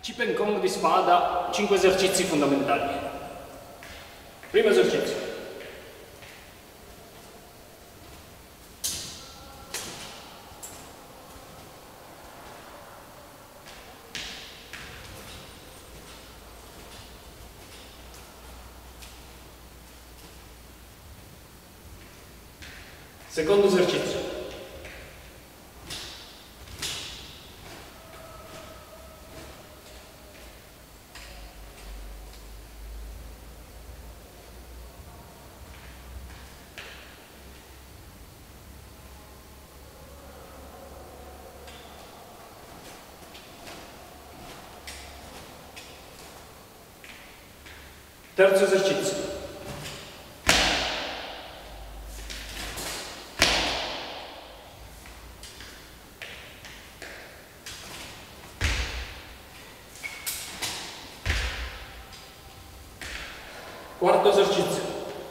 Chip and Kong di spada, 5 esercizi fondamentali. Primo esercizio. Secondo esercizio. Terzo esercizio. Quarto esercizio.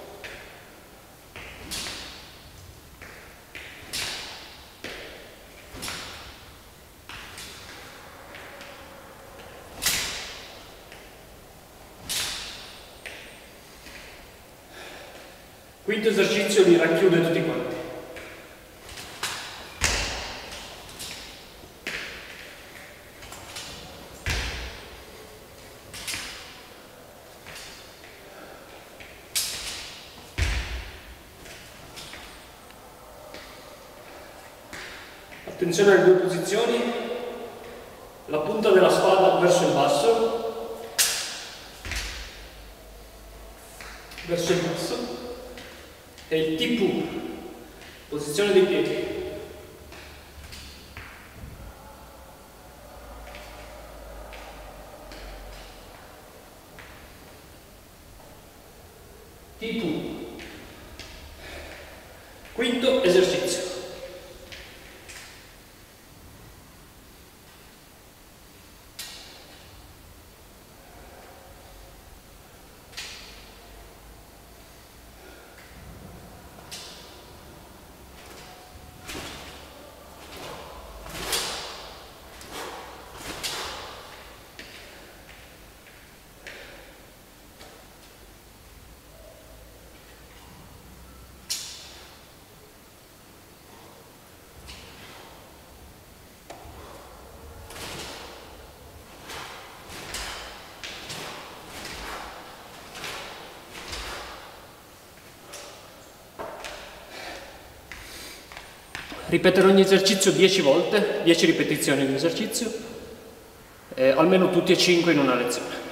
Quinto esercizio li racchiude tutti quanti. Attenzione alle due posizioni, la punta della spada verso il basso, e il tipu, posizione dei piedi. Tipu. Quinto esercizio. Ripetere ogni esercizio 10 volte, 10 ripetizioni di esercizio, almeno tutti e 5 in una lezione.